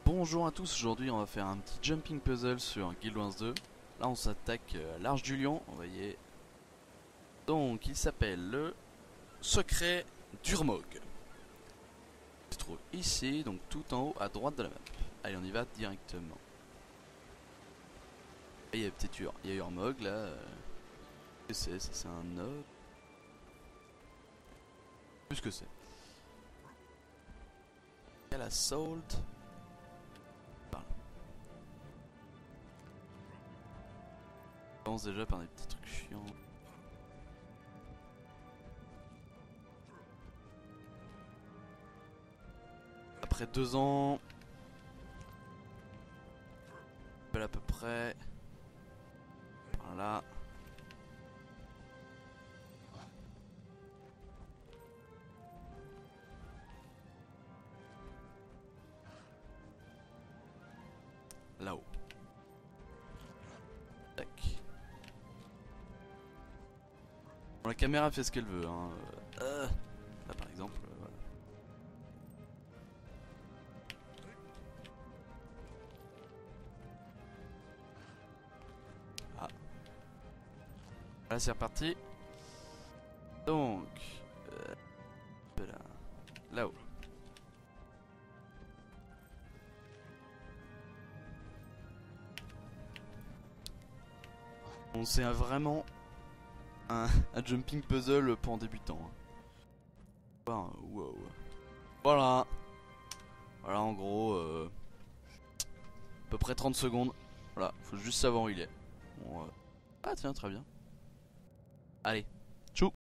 Bonjour à tous, aujourd'hui on va faire un petit jumping puzzle sur Guild Wars 2. Là on s'attaque à l'Arche du Lion, vous voyez. Donc il s'appelle le secret d'Urmog. Il se trouve ici, donc tout en haut à droite de la map. Allez, on y va directement. Et il y a peut-être il y a Urmog là. Qu'est-ce que c'est? Ça c'est un node. Plus que c'est. Il y a la Salt. On commence déjà par des petits trucs chiants. Après 2 ans, à peu près. Voilà. Là-haut. Tac. Bon, la caméra fait ce qu'elle veut. Hein. Là par exemple, voilà. Ah. Là c'est reparti. Donc, là-haut. Bon, c'est vraiment un jumping puzzle pour en débutant. Wow. Voilà. Voilà en gros, à peu près 30 secondes. Voilà, faut juste savoir où il est. Bon, ah tiens, très bien. Allez, tchou.